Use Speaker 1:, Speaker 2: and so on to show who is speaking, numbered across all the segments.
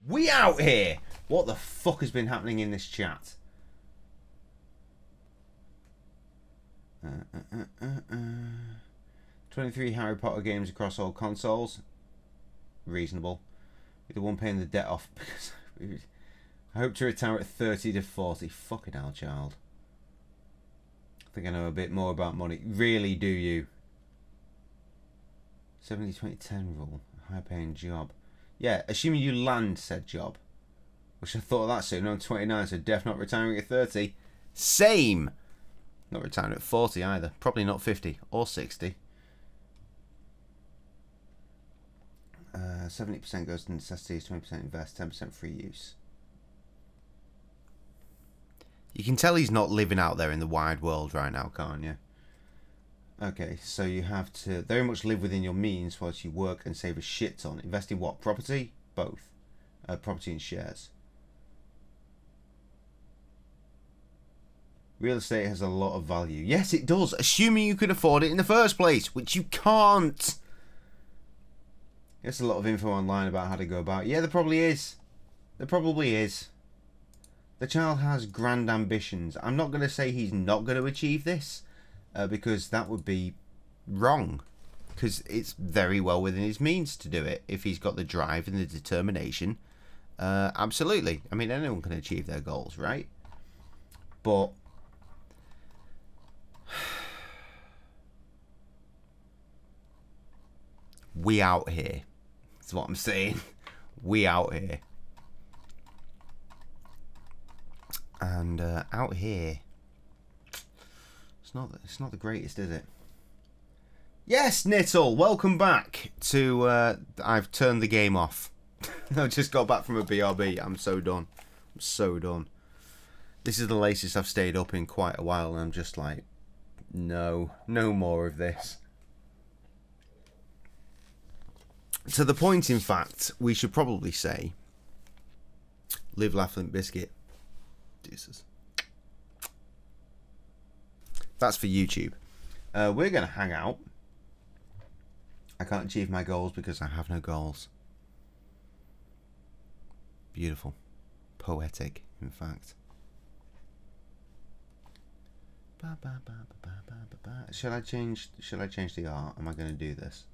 Speaker 1: We out here! What the fuck has been happening in this chat? 23 Harry Potter games across all consoles. Reasonable. With the one paying the debt off because I hope to retire at 30 to 40. Fucking hell, child. I think I know a bit more about money. Really, do you? 70-20-10 rule. High paying job. Yeah, assuming you land said job. Which I thought of that soon. I'm 29, so def not retiring at 30. Same! Not retiring at 40 either. Probably not 50 or 60. 70% goes to necessities, 20% invest, 10% free use. You can tell he's not living out there in the wide world right now, can't you? Okay, so you have to very much live within your means whilst you work and save a shit ton. Invest in what? Property? Both. Property and shares. Real estate has a lot of value. Yes, it does. Assuming you could afford it in the first place, which you can't. There's a lot of info online about how to go about it. Yeah, there probably is. There probably is. The child has grand ambitions. I'm not going to say he's not going to achieve this, because that would be wrong. Because it's very well within his means to do it. If he's got the drive and the determination, absolutely. I mean, anyone can achieve their goals, right? But we out here. That's what I'm saying. We out here. And out here, it's not the greatest, is it? Yes, Nittle, welcome back to. I've turned the game off. I just got back from a BRB. I'm so done. I'm so done. This is the latest I've stayed up in quite a while, and I'm just like, no more of this. To the point, in fact, we should probably say, live, laugh, Limp Biscuit. Deuces. That's for YouTube. We're going to hang out. I can't achieve my goals because I have no goals. Beautiful. Poetic, in fact. Should I change the art? Am I going to do this?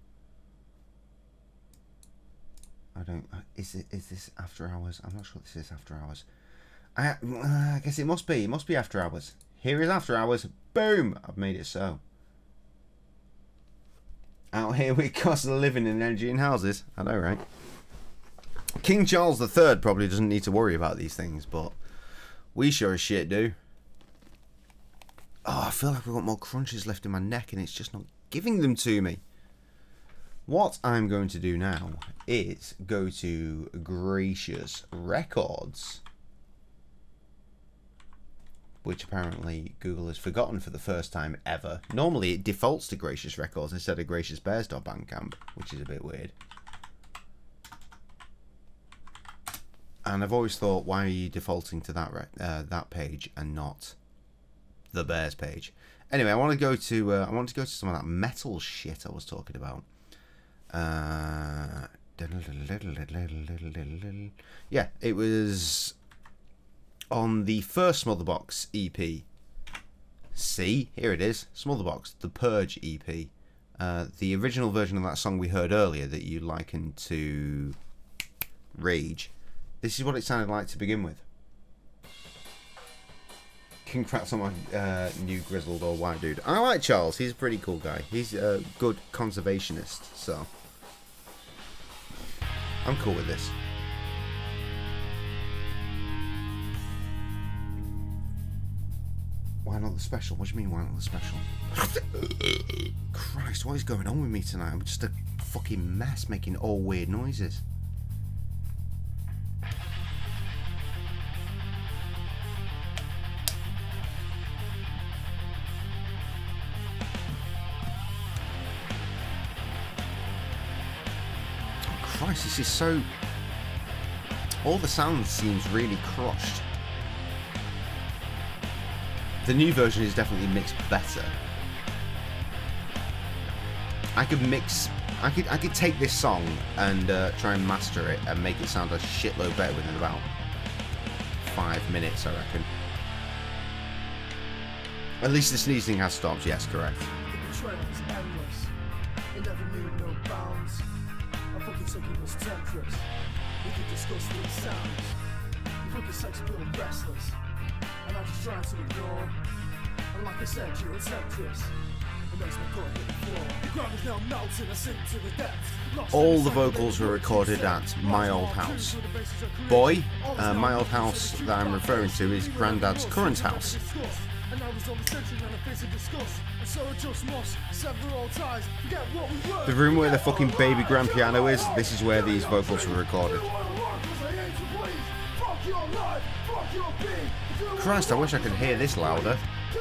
Speaker 1: I don't. Is this after hours? I'm not sure this is after hours. I guess it must be. It must be after hours. Here is after hours. Boom! I've made it so. Out here we cost of living in energy in houses. I know, right? King Charles III probably doesn't need to worry about these things, but we sure as shit do. Oh, I feel like I've got more crunches left in my neck and it's just not giving them to me. What I'm going to do now is go to Gracious Records, which apparently Google has forgotten for the first time ever. Normally it defaults to Gracious Records instead of GraciousBears.bandcamp, which is a bit weird. And I've always thought, why are you defaulting to that page and not the Bears page? Anyway, I want to go to some of that metal shit I was talking about. Yeah, it was on the first Smotherbox EP. See, here it is, Smotherbox, the Purge EP. The original version of that song we heard earlier that you likened to Rage. This is what it sounded like to begin with. Congrats on my new grizzled or white dude. I like Charles, he's a pretty cool guy. He's a good conservationist, so I'm cool with this. Why not the special? What do you mean, why not the special? Christ, what is going on with me tonight? I'm just a fucking mess making all weird noises. Christ, this is so... all the sound seems really crushed. The new version is definitely mixed better. I could mix I could take this song and try and master it and make it sound a shitload better within about 5 minutes, I reckon. At least the sneezing has stopped, yes, correct.
Speaker 2: The betrayal is endless. It never knew no bounds. I fucking took it was temptress. We could discuss these sounds. You fucking sex appeal and restless. And I'm just trying to ignore. And like I said, you're a temptress.
Speaker 1: All the vocals were recorded at My Old House. Boy, My Old House that I'm referring to is Grandad's current house. The room where the fucking baby grand piano is, this is where these vocals were recorded. Christ, I wish I could hear this louder.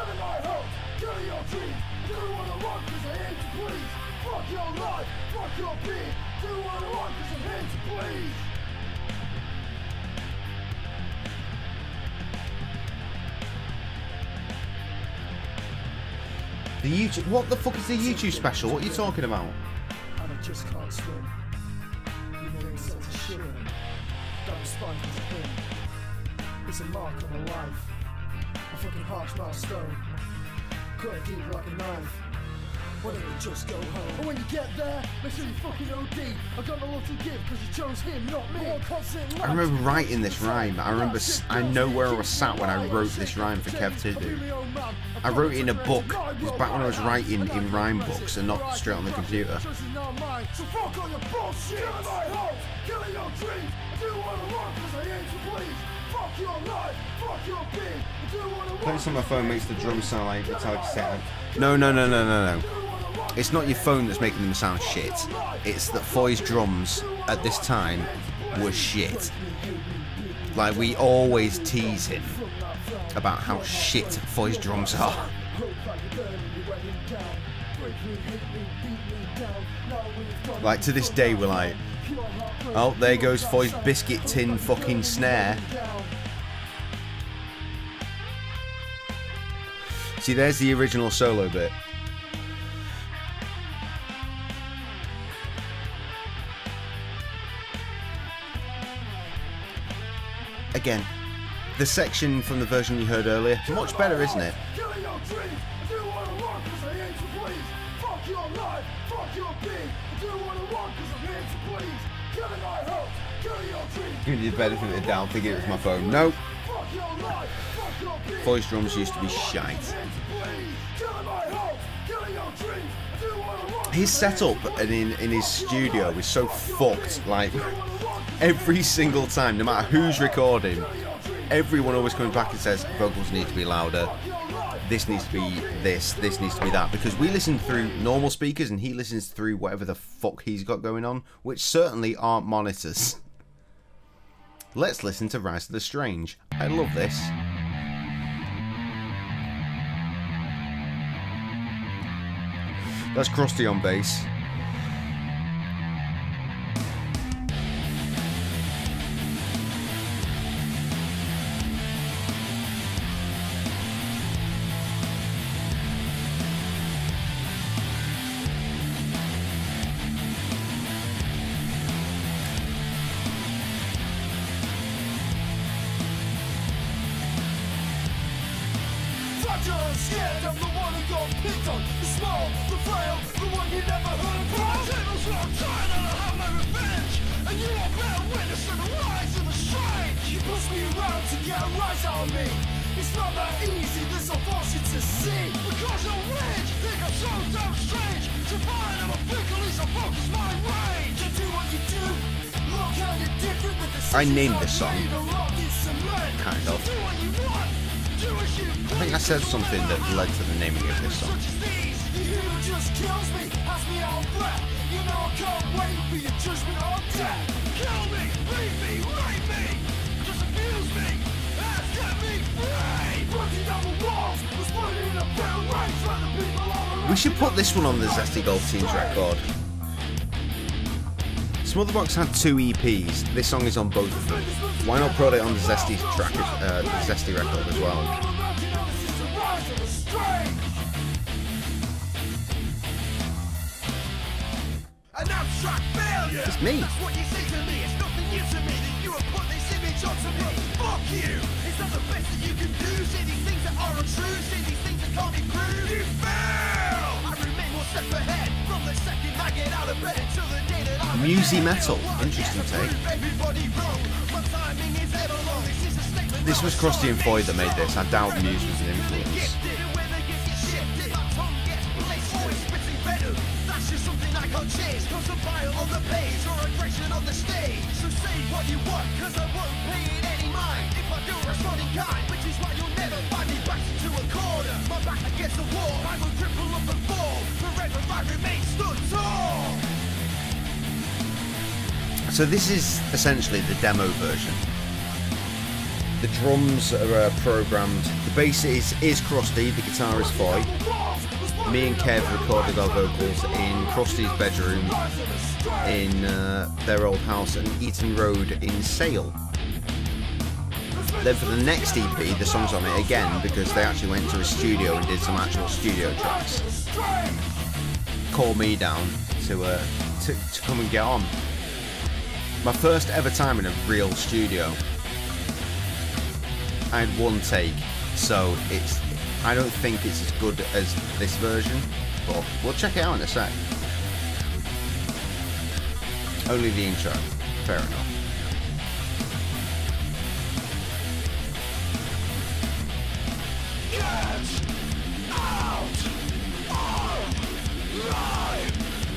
Speaker 1: The YouTube, what the fuck is the YouTube special? What are you talking about?
Speaker 2: And I just can't swim. You know it sends a shiver. That response is a him. It's a mark on my life. A fucking harsh milestone. Cut it deep like a knife. Why don't you just go home? And when you get there, make sure you fucking OD. I got no love to give because you chose him, not me.
Speaker 1: I remember writing this rhyme. I know where I was sat when I wrote this rhyme for Kev to do. I wrote it in a book. It was back when I was writing in rhyme books and not straight on the computer.
Speaker 2: So fuck all your bullshit. Killing my hopes, killing your dreams. I do what I want because I aim to please. Fuck your life, fuck your being. I do what I want.
Speaker 1: Playing this on my phone makes the drums sound like Metallica set. No. It's not your phone that's making them sound shit. It's that Foy's drums at this time were shit. Like, we always tease him about how shit Foy's drums are. Like, to this day we're like, oh, there goes Foy's biscuit tin fucking snare. See, there's the original solo bit. Again, the section from the version you heard earlier, much better, isn't it? Give me the benefit of the doubt, thinking it was my phone. Nope. Voice drums used to be shite. His setup in his studio is so fucked, like, every single time, no matter who's recording, everyone always comes back and says, vocals need to be louder, this needs to be this needs to be that, because we listen through normal speakers and he listens through whatever the fuck he's got going on, which certainly aren't monitors. Let's listen to Rise of the Strange. I love this. That's Krusty on bass.
Speaker 2: Scared of the one who got picked on, the small, the frail, the one you never heard of. Tables are tired and I have my revenge, and you are better witness to the rise of the strange. You push me around to get a rise on me. It's not that easy, this I'll force you to see. Because you're rich, think I'm so damn strange. To find I'm a fickle, is I focus my range. You do what you do, look how you're different with the
Speaker 1: I named this song, kind of. I think I said something that led to the naming of this song. We should put this one on the Zesty Golf Teens record. Smotherbox had 2 EPs. This song is on both of them. Why not put it on the Zesty track, the Zesty record as well?
Speaker 2: An abstract failure.
Speaker 1: It's me.
Speaker 2: That's what you say to me. It's nothing new to me that you have put this image onto me. Fuck you. It's not the best that you can do. Say these things that are untrue. Say these things that can't be proved. You fail. I remain one step ahead from the second I get out of bed until the day that I'm
Speaker 1: Musy metal. Interesting take.
Speaker 2: everybody wrong. My timing is ever long. This is a statement.
Speaker 1: This was Krusty and Floyd that made this. I doubt Muse was an influence.
Speaker 2: Change, cause a file on the page or aggression on the stage. So say what you want, cause I won't pay it any mind. If I do respond in kind, which is why you'll never find me backed into a corner. My back against the wall, I will cripple up and fall. Forever I remain stood tall.
Speaker 1: So this is essentially the demo version. The drums are programmed. The bass is Krusty, the guitar is Foy. Me and Kev recorded our vocals in Krusty's bedroom in their old house in Eaton Road in Sale. Then for the next EP, the song's on it again because they actually went to a studio and did some actual studio tracks. Called me down to come and get on. My first ever time in a real studio. I had one take, so I don't think it's as good as this version, but we'll check it out in a sec. Only the intro, fair enough.
Speaker 2: Get out of my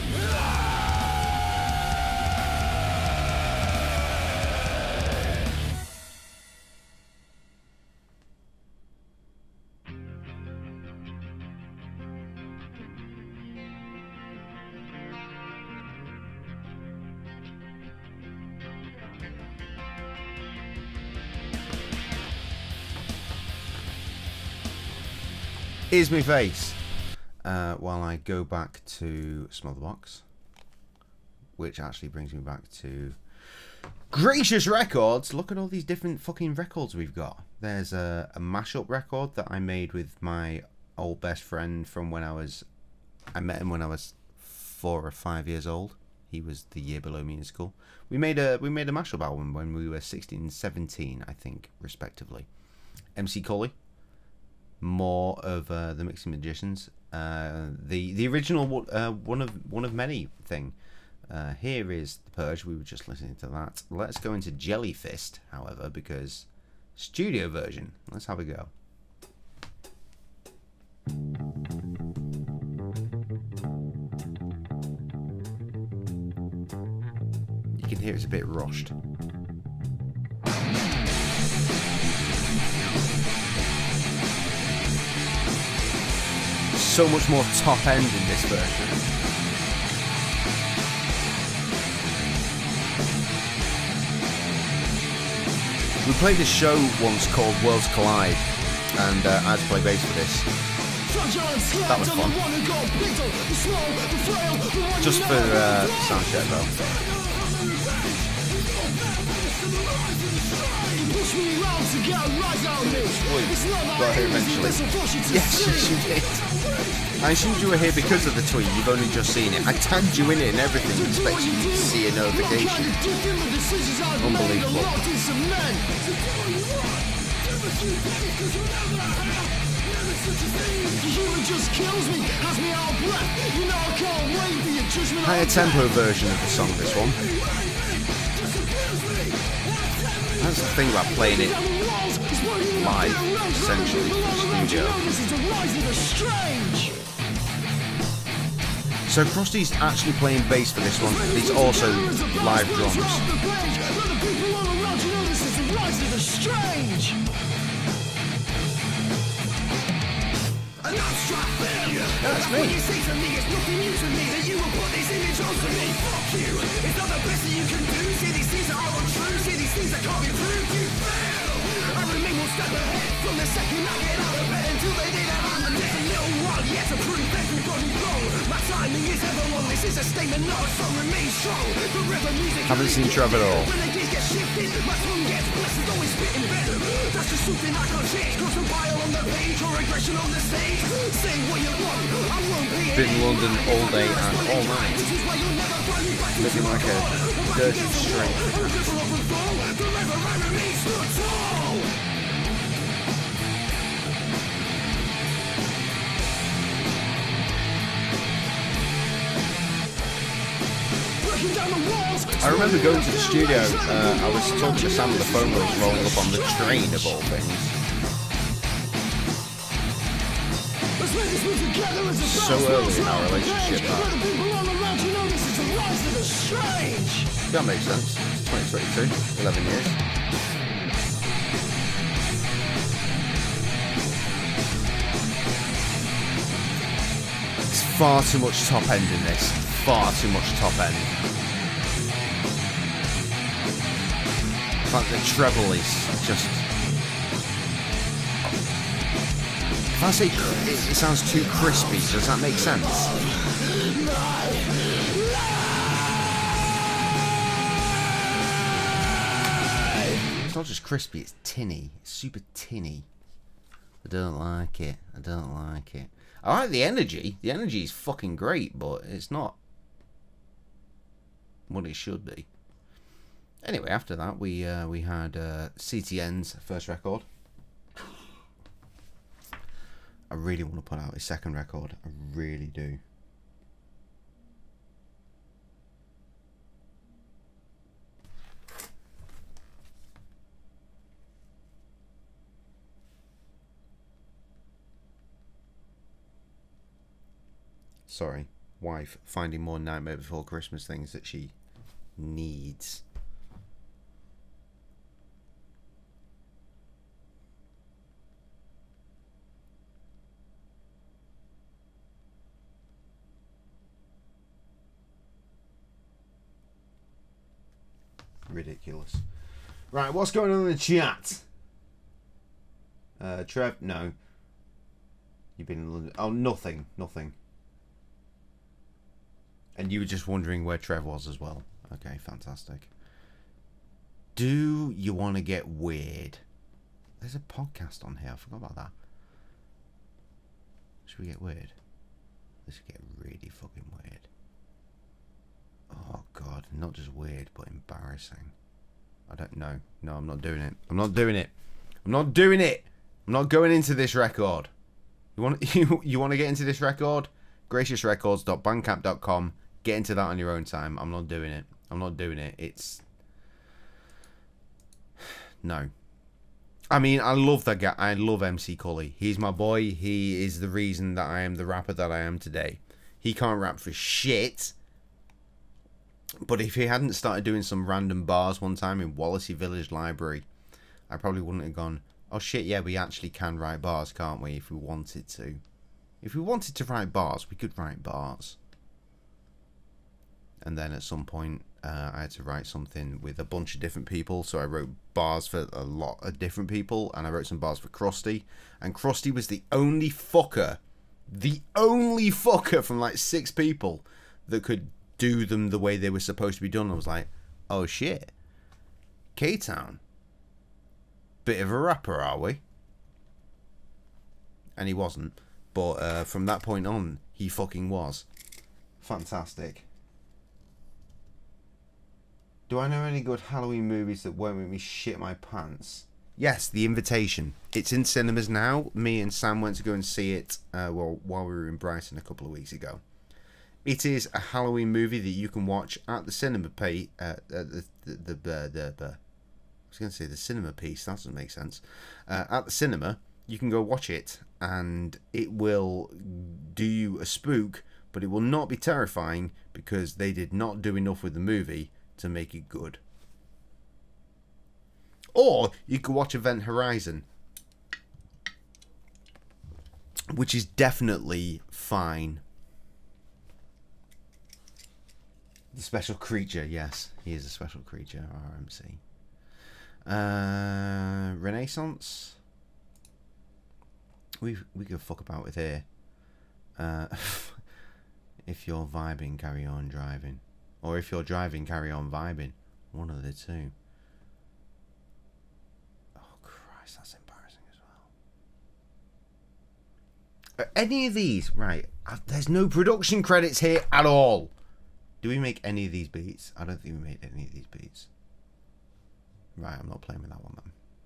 Speaker 1: Here's my face. While I go back to Smotherbox, which actually brings me back to Gracious Records. Look at all these different fucking records we've got. There's a mashup record that I made with my old best friend from when I met him when I was 4 or 5 years old. He was the year below me in school. We made a mashup album when we were 16 and 17, I think, respectively. MC Cully. More of the Mixing Magicians, the original one of many thing. Here is The Purge. We were just listening to that. Let's go into Jellyfist, however, because studio version. Let's have a go. You can hear it's a bit rushed. So much more top end in this version. We played a show once called Worlds Collide, and I had to play bass for this. That was fun. Just for sound check though. Got here eventually. Yes, you did. I assumed you were here because of the tweet. You've only just seen it. I tagged you in it and everything, expecting you to see a notification. Unbelievable. Higher tempo version of the song, this one. That's the thing about playing it live, essentially, from studio. So Krusty's actually playing bass for this one, but he's also live drums. That's me. Haven't seen Trev at all.
Speaker 2: Something I can't change, cause I'm vile on the page or aggression on the stage. Say what you want, I won't be
Speaker 1: Been in London all day and all night. Looking like a dirty straight. I remember going to the studio, I was talking to Sam on the phone when I was rolling up on the train of all things. So early in our relationship that makes sense. It's 2022, 11 years. It's far too much top end in this. Far too much top end. Like the treble is just... If I say it sounds too crispy, does that make sense? It's not just crispy, it's tinny. It's super tinny. I don't like it. I don't like it. I like the energy. The energy is fucking great, but it's not what it should be. Anyway, after that, we had CTN's first record. I really want to put out his second record. I really do. Sorry, wife finding more Nightmare Before Christmas things that she needs. Ridiculous. Right, what's going on in the chat? Trev, no. You've been in London. Oh, nothing. Nothing. And you were just wondering where Trev was as well. Okay, fantastic. Do you want to get weird? There's a podcast on here. I forgot about that. Should we get weird? Let's get really fucking weird. Oh god, not just weird, but embarrassing. I don't know. No, I'm not doing it. I'm not doing it. I'm not doing it. I'm not going into this record. You want you want to get into this record? graciousrecords.bandcamp.com. Get into that on your own time. I'm not doing it. I'm not doing it. It's no. I mean, I love that guy. I love MC Cully. He's my boy. He is the reason that I am the rapper that I am today. He can't rap for shit. But if he hadn't started doing some random bars one time in Wallasey Village Library, I probably wouldn't have gone, oh shit, yeah, we actually can write bars, can't we, if we wanted to. If we wanted to write bars, we could write bars. And then at some point, I had to write something with a bunch of different people, so I wrote bars for a lot of different people, and I wrote some bars for Krusty, and Krusty was the only fucker from like 6 people that could do them the way they were supposed to be done. I was like, oh shit, K-Town, bit of a rapper, are we? And he wasn't, but from that point on, he fucking was. Fantastic. Do I know any good Halloween movies that won't make me shit my pants? Yes, The Invitation. It's in cinemas now. Me and Sam went to go and see it while we were in Brighton a couple of weeks ago. It is a Halloween movie that you can watch at the cinema I was going to say the cinema piece. That doesn't make sense. At the cinema, you can go watch it, and it will do you a spook, but it will not be terrifying because they did not do enough with the movie to make it good. Or you could watch Event Horizon, which is definitely fine. The special creature, yes, he is a special creature. RMC. Renaissance. We could fuck about with here. If you're vibing, carry on driving. Or if you're driving, carry on vibing. One of the two. Oh Christ, that's embarrassing. Are any of these right? There's no production credits here at all. Do we make any of these beats? I don't think we made any of these beats. Right, I'm not playing with that one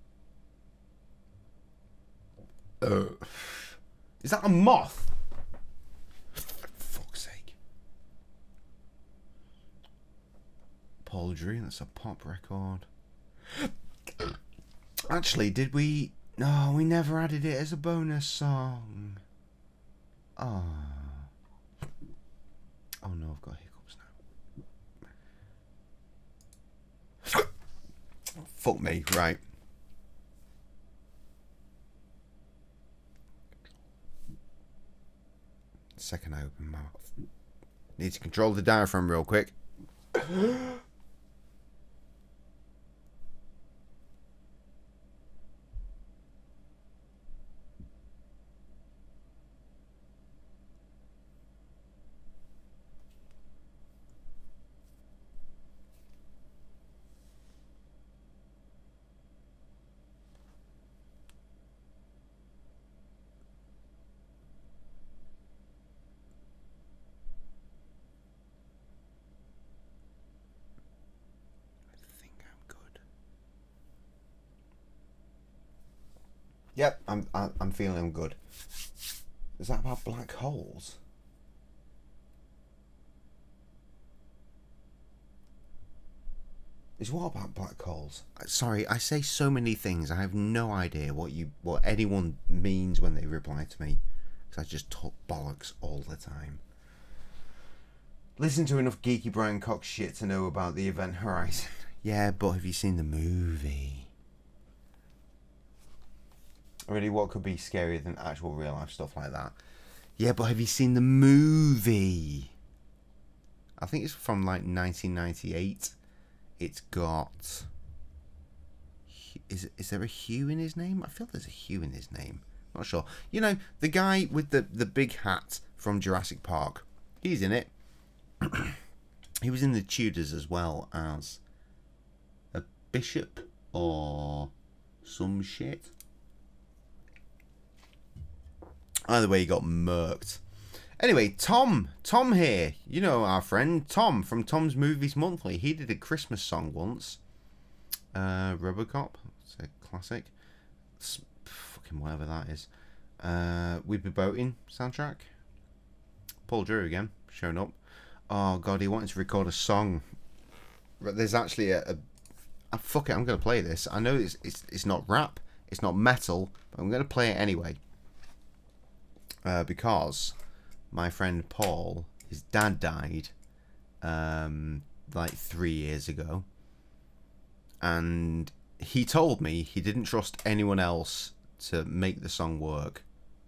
Speaker 1: then. Is that a moth? For fuck's sake. Paul Drew, that's a pop record. Actually, did we... No, we never added it as a bonus song. Oh. Oh no, I've got hiccups now. Fuck me, right. Second I open my mouth. Need to control the diaphragm real quick. Yep, I'm feeling good. Is that about black holes? Is what about black holes? Sorry, I say so many things. I have no idea what anyone means when they reply to me, because I just talk bollocks all the time. Listen to enough geeky Brian Cox shit to know about the Event Horizon. Yeah, but have you seen the movie? Really, what could be scarier than actual real life stuff like that? Yeah, but have you seen the movie? I think it's from like 1998. It's got... Is there a Hugh in his name? I feel there's a Hugh in his name. Not sure. You know, the guy with the big hat from Jurassic Park. He's in it. He was in The Tudors as well as a bishop or some shit. Either way, he got murked. Anyway, Tom here. You know our friend Tom from Tom's Movies Monthly. He did a Christmas song once. Robocop. It's a classic. It's fucking whatever that is. We'd Be Boating soundtrack. Paul Drew again, showing up. Oh god, he wanted to record a song. But there's actually fuck it, I'm gonna play this. I know it's not rap, it's not metal, but I'm gonna play it anyway. Because my friend Paul, his dad died like 3 years ago, and he told me he didn't trust anyone else to make the song work,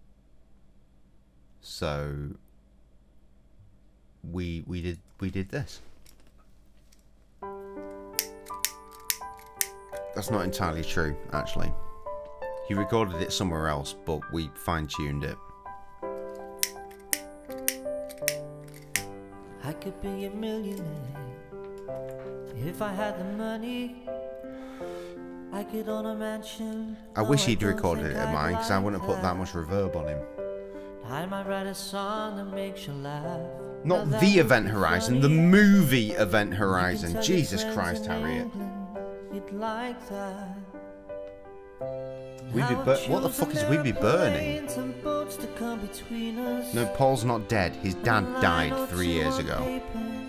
Speaker 1: so we did this. That's not entirely true, actually. He recorded it somewhere else, but we fine-tuned it.
Speaker 3: I could be a millionaire if I had the money. I could own a mansion.
Speaker 1: I wish he'd recorded it at mine, because I wouldn't have put that much reverb on him.
Speaker 3: I might write a song that makes you laugh.
Speaker 1: Not the Event Horizon, the movie Event Horizon. Jesus Christ, Harriet.
Speaker 3: You'd like that.
Speaker 1: What the fuck is We Be Burning? No, Paul's not dead. His dad died 3 years ago.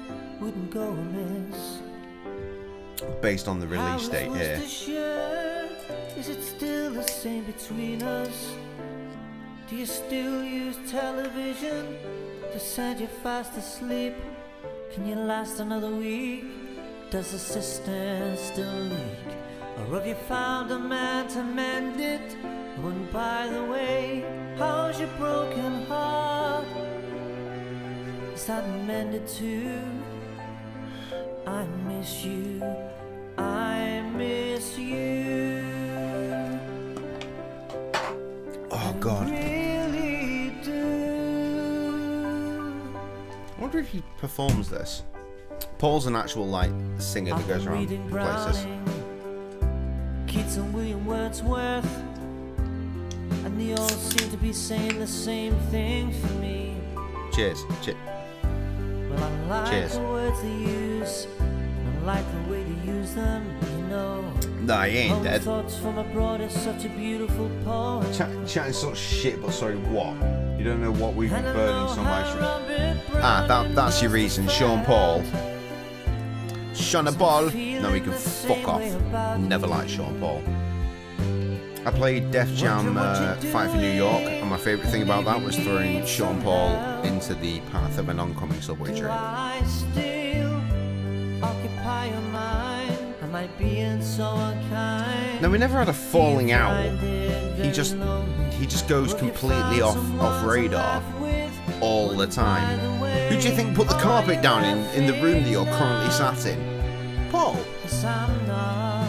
Speaker 1: Based on the release date here.
Speaker 3: Is it still the same between us? Do you still use television to send you fast asleep? Can you last another week? Does the system still leak? Or have you found a man to mend it? Oh, and by the way, how's your broken heart? Is that mended too? I miss you, I miss you.
Speaker 1: Oh God.
Speaker 3: I really do.
Speaker 1: I wonder if he performs this. Paul's an actual like singer that goes around places.
Speaker 3: Keats and William Wordsworth, and and they all seem to be saying the same thing for me.
Speaker 1: Cheers.
Speaker 3: Well, I like
Speaker 1: Cheers.
Speaker 3: the words they use, I like the way they use them, you know.
Speaker 1: Nah, he ain't
Speaker 3: Home
Speaker 1: dead.
Speaker 3: thoughts from abroad is such a beautiful poem.
Speaker 1: Chatting such shit, but sorry, what? You don't know what we've been
Speaker 3: And I
Speaker 1: burning
Speaker 3: know
Speaker 1: so
Speaker 3: how
Speaker 1: much.
Speaker 3: Robert
Speaker 1: Ah,
Speaker 3: Brown
Speaker 1: that's your reason, Sean Paul. Sean Paul. No, he can fuck off. Never liked Sean Paul. I played Def Jam Fight for New York, and my favourite thing about that was throwing Sean Paul into the path of an oncoming subway train.
Speaker 3: I still occupy your mind. I might be in so unkind.
Speaker 1: No, we never had a falling out. He just goes completely off radar all the time. Who do you think put the carpet down in the room that you're currently sat in? Paul.
Speaker 3: I'm not.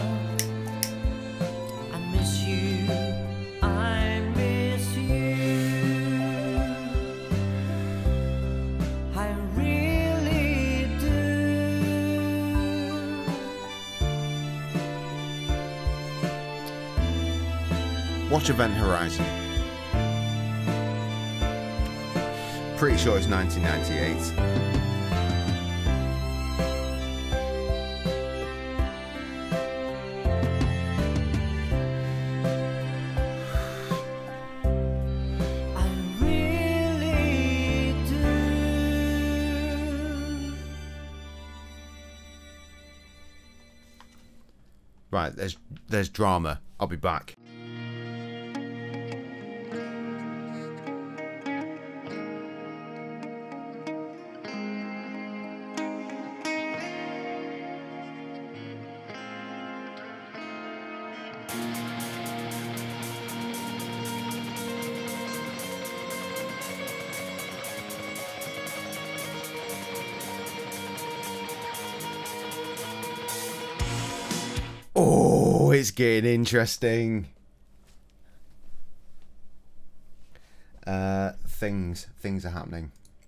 Speaker 3: I miss you. I miss you. I really do.
Speaker 1: Watch Event Horizon. Pretty sure it's 1998.
Speaker 3: I really do.
Speaker 1: Right, there's drama. I'll be back. Oh, it's getting interesting. Things are happening.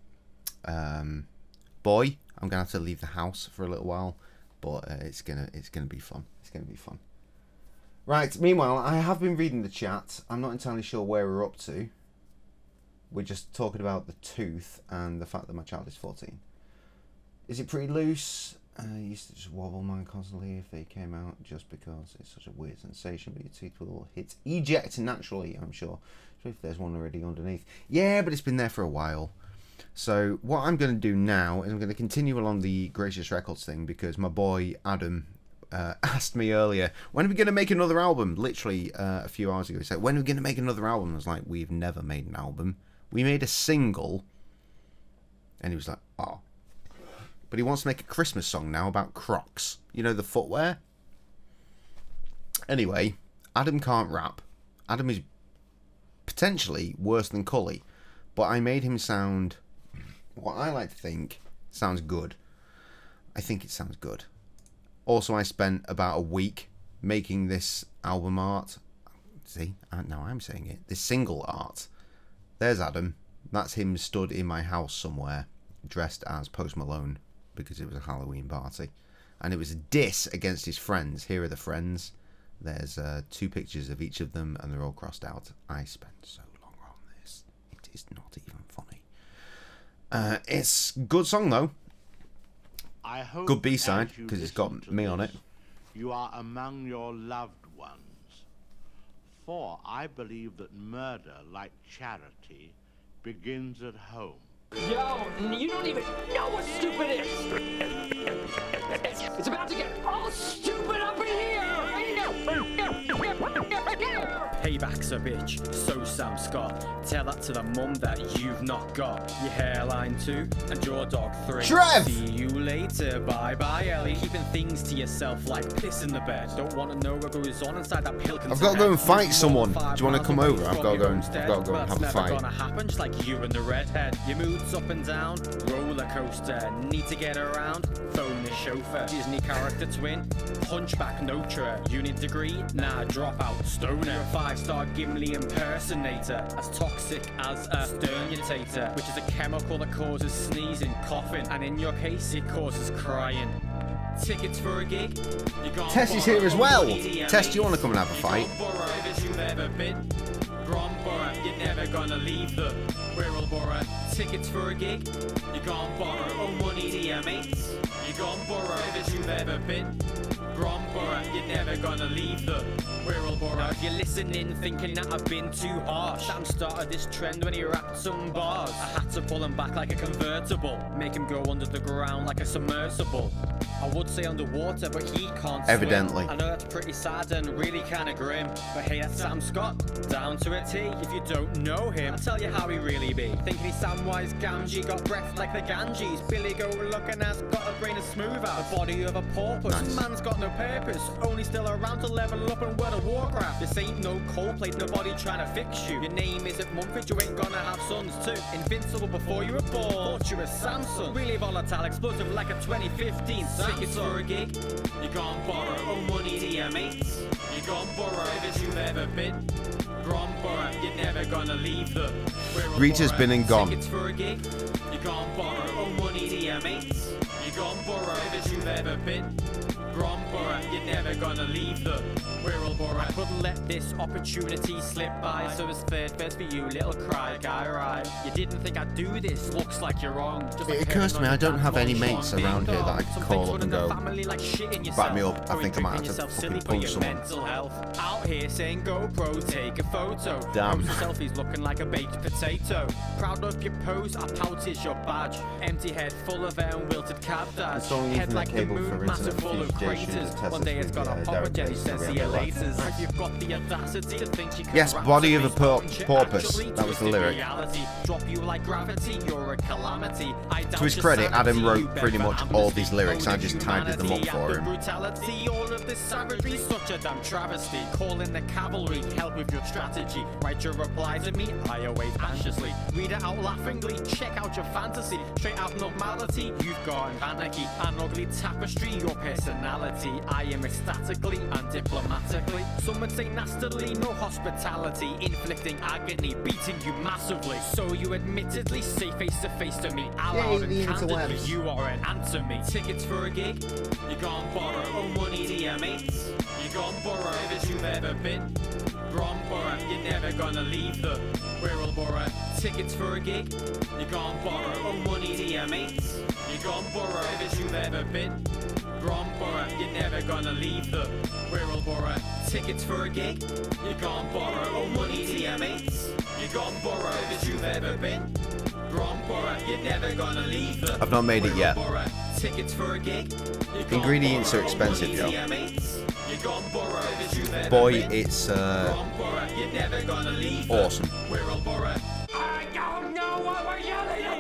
Speaker 1: Boy, I'm gonna have to leave the house for a little while, but it's gonna be fun. It's gonna be fun. Right. Meanwhile, I have been reading the chat. I'm not entirely sure where we're up to. We're just talking about the tooth and the fact that my child is 14. Is it pretty loose? I used to just wobble mine constantly if they came out just because it's such a weird sensation, but your teeth will hit eject naturally, I'm sure. So if there's one already underneath. Yeah, but it's been there for a while. So what I'm going to do now is I'm going to continue along the Gracious Records thing because my boy Adam asked me earlier, when are we going to make another album? Literally a few hours ago. He said, when are we going to make another album? I was like, we've never made an album. We made a single. And he was like, oh. But he wants to make a Christmas song now about Crocs. You know, the footwear? Anyway, Adam can't rap. Adam is potentially worse than Cully. But I made him sound, what I like to think, sounds good. I think it sounds good. Also, I spent about a week making this album art. See, now I'm saying it. This single art. There's Adam. That's him stood in my house somewhere, dressed as Post Malone, because it was a Halloween party. And it was a diss against his friends. Here are the friends. There's 2 pictures of each of them, and they're all crossed out. I spent so long on this. It is not even funny. It's a good song, though.
Speaker 4: I hope
Speaker 1: Good B-side,
Speaker 4: as you
Speaker 1: because it's
Speaker 4: listen
Speaker 1: got
Speaker 4: to
Speaker 1: me on
Speaker 4: this,
Speaker 1: it.
Speaker 4: You are among your loved ones. For I believe that murder, like charity, begins at home.
Speaker 5: Yo, you don't even know what stupid is! It's about to get all stupid up in here!
Speaker 6: Payback's a bitch, so Sam Scott. Tell that to the mum that you've not got. Your hairline 2 and your dog 3.
Speaker 1: Trev!
Speaker 6: See you later, bye-bye Ellie. Keeping things to yourself like piss in the bed. Don't want to know what goes on inside that Pilkington.
Speaker 1: I've got to go and fight
Speaker 6: head.
Speaker 1: someone. Do you want to come over? I've got to go and
Speaker 6: Instead,
Speaker 1: have a
Speaker 6: well,
Speaker 1: fight.
Speaker 6: it's never gonna happen, just like you and the redhead. Your mood's up and down, roller coaster. Need to get around, phone the chauffeur. Disney character twin, hunchback Notre. Unit degree, nah, drop out stoner. 5-star Gimli impersonator, as toxic as a sternutator, which is a chemical that causes sneezing, coughing, and in your case, it causes crying. Tickets for a gig?
Speaker 1: Tess is here as well. Tess, do you want to come and have a fight?
Speaker 6: You've never been. never gonna leave the Wirral tickets for a gig. You can't borrow own money to your mates. You can't borrow if you've ever been. Bromborough, you're never gonna leave the Wirral. Now if you're listening thinking that I've been too harsh, Sam started this trend when he rapped some bars. I had to pull him back like a convertible, make him go under the ground like a submersible. I would say underwater, but he can't
Speaker 1: Evidently.
Speaker 6: swim. I know that's pretty sad and really kinda grim, but hey, that's Sam Scott, down to a T. If you don't know him, I'll tell you how he really be. Thinking he's Samwise Gamgee, got breath like the Ganges. Billy go-looking ass, got a brain as smooth out the body of a porpoise.
Speaker 1: Nice.
Speaker 6: Man's got no purpose, only still around to level up in World of Warcraft. This ain't no Coldplay, nobody trying to fix you. Your name isn't Mumford, you ain't gonna have sons too. Invincible before you were born, torturous Samson. Really volatile, explosive like a 2015 tickets for a gig. You can't borrow own money to your mates. You can't borrow if you've ever been. Bromborough, you're never gonna leave the
Speaker 1: Rita's been and gone.
Speaker 6: Tickets for a gig. You can't borrow own money to your mates. You can't borrow if you've ever been. Bromborough, you're never gonna leave the Wirral. I couldn't let this opportunity slip by, so it's third best for you, little cry guy, right? You didn't think I'd do this, looks like you're wrong. Just like
Speaker 1: It occurs to me I don't have any mates around here that I can call up and go, back me up, I think I might have to fucking pull someone.
Speaker 6: Out here saying GoPro, take a photo.
Speaker 1: Damn.
Speaker 6: Post selfies looking like a baked potato. Proud of your pose, I pout is your badge. Empty head full of air and wilted cab dash.
Speaker 1: Installing
Speaker 6: Head
Speaker 1: Ethernet
Speaker 6: like the
Speaker 1: cable
Speaker 6: moon,
Speaker 1: for
Speaker 6: massive
Speaker 1: internet
Speaker 6: full of
Speaker 1: fusion
Speaker 6: craters.
Speaker 1: to test
Speaker 6: One day
Speaker 1: this
Speaker 6: it's
Speaker 1: with,
Speaker 6: got a
Speaker 1: Derek
Speaker 6: apology,
Speaker 1: Bates,
Speaker 6: says
Speaker 1: so
Speaker 6: see
Speaker 1: we
Speaker 6: you
Speaker 1: have a
Speaker 6: later.
Speaker 1: laugh.
Speaker 6: You've got the audacity to think you can
Speaker 1: Yes,
Speaker 6: rap
Speaker 1: body
Speaker 6: to
Speaker 1: of a
Speaker 6: me,
Speaker 1: porpoise,
Speaker 6: actually
Speaker 1: that was the
Speaker 6: twisted
Speaker 1: lyric.
Speaker 6: reality. Drop you like gravity, you're a calamity. I doubt
Speaker 1: To his
Speaker 6: your
Speaker 1: credit, Adam
Speaker 6: sanity,
Speaker 1: wrote
Speaker 6: you
Speaker 1: pretty
Speaker 6: beg for
Speaker 1: much all
Speaker 6: amnesty.
Speaker 1: these lyrics, I
Speaker 6: Owning
Speaker 1: just tidied them up
Speaker 6: humanity
Speaker 1: for
Speaker 6: and
Speaker 1: him.
Speaker 6: the brutality, all of this savagery, such a damn travesty. Calling the cavalry, help with your strategy. Write your reply to me, I await anxiously. Read it out laughingly, check out your fantasy. Straight out normality, you've got anarchy. An ugly tapestry, your personality. I am ecstatically and diplomatically. Some would say nastily, no hospitality. Inflicting agony, beating you massively. So you admittedly say face to face to me, loud and candidly, you are an answer me. Tickets for a gig, you can't borrow own money to your mates. You can't borrow if you've ever been. Bromborough, you're never gonna leave the Wirral. Tickets for a gig, you can't borrow own money to your mates. You can't borrow if you've ever been. Bromborough, you're never gonna leave the Wirral. Tickets for a gig, you can't borrow own money to your mates. You can't borrow if you've ever been. Bromborough, you're never gonna leave the
Speaker 1: I've not made it yet.
Speaker 6: Tickets for a gig.
Speaker 1: Ingredients are expensive, yo. Boy, it's awesome.
Speaker 5: I don't know what we're yelling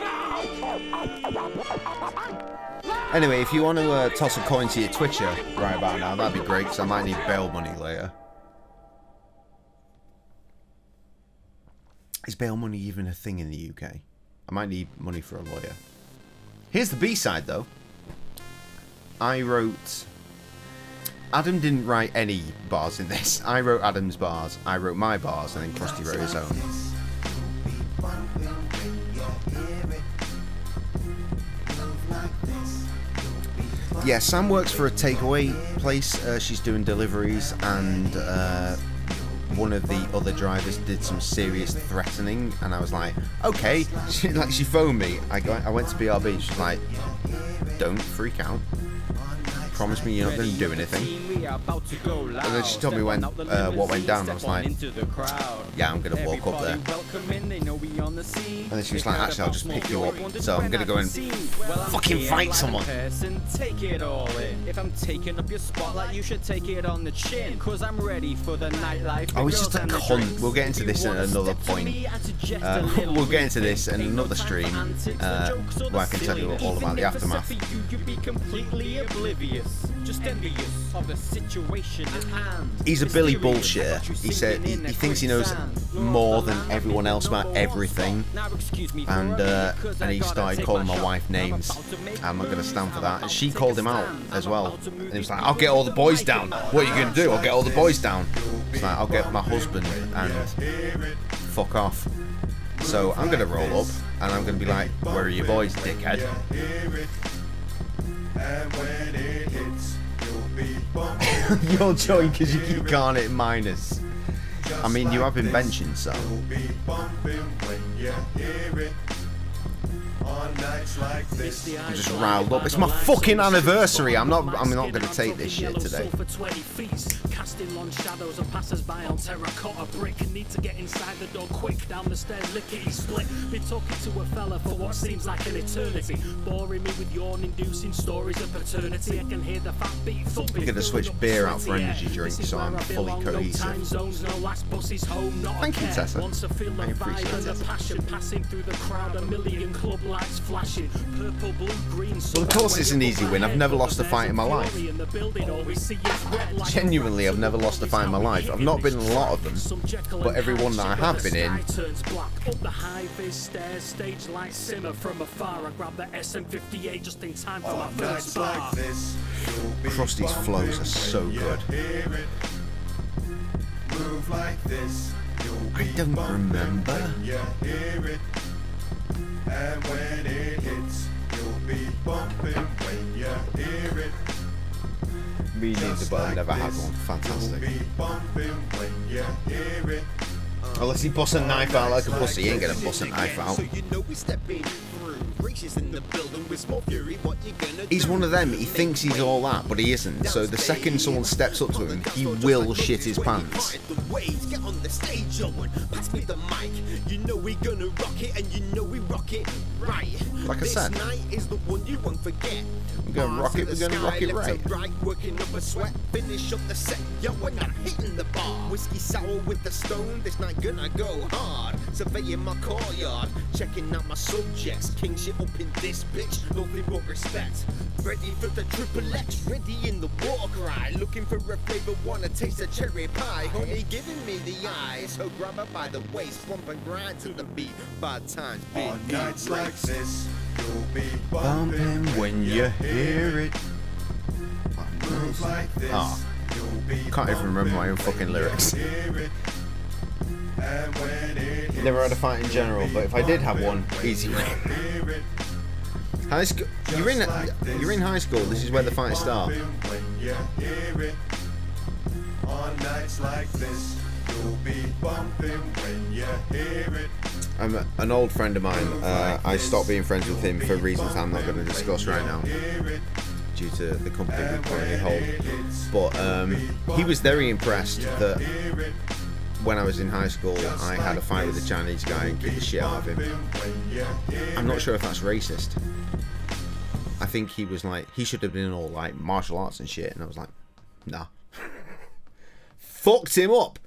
Speaker 5: about!
Speaker 1: Anyway, if you want to toss a coin to your Twitcher right about now, that'd be great, because I might need bail money later. Is bail money even a thing in the UK? I might need money for a lawyer. Here's the B-side, though. I wrote... Adam didn't write any bars in this. I wrote Adam's bars, I wrote my bars, and then Krusty wrote his own. Yeah, Sam works for a takeaway place. She's doing deliveries, and one of the other drivers did some serious threatening, and I was like, okay. She phoned me. I went to BRB. She's like, don't freak out. Promise me you're not going to do anything. And then she told me when what went down. I was like, yeah, I'm going to walk up there. And then she was like, actually, I'll just pick you up. So I'm going to go and fucking fight someone.
Speaker 6: Take it all in. If I'm taking up your spotlight, you should take it on the chin. Cause I'm ready for the nightlife.
Speaker 1: Oh, it's just a cunt. We'll get into this in another point. We'll get into this in another stream where I can tell you all about the aftermath.
Speaker 6: You'd be completely oblivious, just envious of the situation at hand.
Speaker 1: He's a Billy bullshitter. He said he thinks he knows more than everyone else about everything, and he started calling my wife names. I'm not going to stand for that. And she called him out as well. And he was like, "I'll get all the boys down. What are you going to do? I'll get all the boys down." It's like, "I'll get my husband and fuck off." So I'm going to roll up and I'm going to be like, "Where are your boys, dickhead?"
Speaker 2: And when it hits, you'll be bumping.
Speaker 1: You're joking because you keep calling it minus. I mean, you have been benching, so.
Speaker 2: You'll be bumping when you hear it. On nights like this.
Speaker 1: I'm just riled up. It's my fucking anniversary. I'm not gonna take this shit today.
Speaker 7: Casting long shadows of passers-by on terracotta brick. Need to get inside the door quick. Down the stairs, lickety split. Be talking to a fella for what seems like an eternity. Boring me with yawn-inducing stories of paternity. I can hear the fat beat thumping.
Speaker 1: I'm gonna switch beer out for energy drink so I'm fully cohesive. Thank you, Tessa. I appreciate it.
Speaker 7: Passion passing through the crowd, a million club lights flashing. Purple, blue, green.
Speaker 1: Well, of course it's an easy win. I've never lost a fight in my life. Genuinely, I've never lost a fight in my life. I've not been in a lot of them, but every one that I have been in.
Speaker 7: Up the high-vis stairs, stage lights simmer from afar. I grab the SM58 just in time for my first bar.
Speaker 1: Krusty's flows are so good.
Speaker 2: Move like this.
Speaker 1: I don't remember.
Speaker 2: And when it hits, you'll be bumping when you hear it.
Speaker 1: Me neither, but I've never had one. Fantastic.
Speaker 2: You'll be bumping when you hear it.
Speaker 1: Unless he busts a knife out like a pussy, he ain't gonna bust a knife out. He's one of them, he thinks he's all that, but he isn't. So the second someone steps up to him, he will shit his pants.
Speaker 8: Get on the stage, Owen. Pass me the mic. You know we gonna rock it, and you know we rock it right.
Speaker 1: Like I said,
Speaker 8: this night is the one you won't forget.
Speaker 1: We're gonna rock it, we're gonna rock it right.
Speaker 8: Working up a sweat, finish up the set. Yo, we're not hitting the bar. Whiskey sour with the stone. This night gonna go hard. Surveying my courtyard, checking out my subjects. King shit up in this bitch. Lovely but respect. Ready for the triple X. Ready in the war cry. Looking for a flavor, wanna taste a cherry pie. Honey giving me the eyes, so grab her by the waist, bump and grind to the beat. Bad times, big
Speaker 2: On nights like this, you'll be
Speaker 1: Bumping when you hear it.
Speaker 2: Move like this.
Speaker 1: Oh, can't even remember my own fucking lyrics. Never had a fight in general, but if I did have one, easy win. High school, you're in high school. This is where the fights start.
Speaker 2: On nights like this, you'll be bumping when you hear it.
Speaker 1: I'm an old friend of mine. I stopped being friends with him for reasons I'm not going to discuss right now, due to the company we currently hold. But he was very impressed that when I was in high school, I had a fight with a Chinese guy and kicked the shit out of him. I'm not sure if that's racist. I think he was like, he should have been in all like martial arts and shit, and I was like, nah. Fucked him up.